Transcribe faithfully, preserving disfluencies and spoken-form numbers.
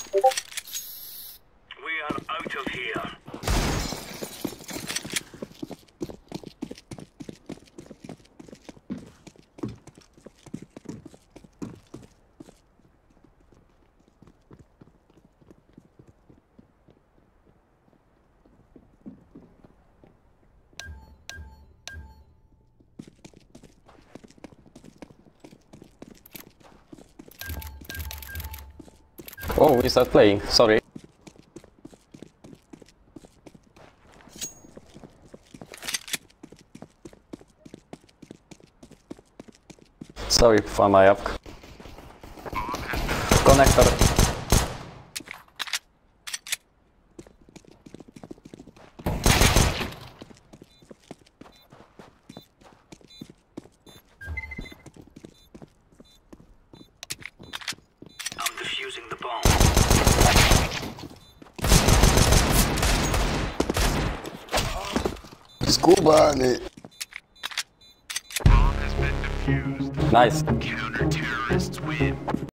We are out of here. Oh, we start playing, sorry. Sorry for my app. Connector. I'm defusing the bomb. Skubany. Bomb has been defused. Nice. Counter-terrorists win.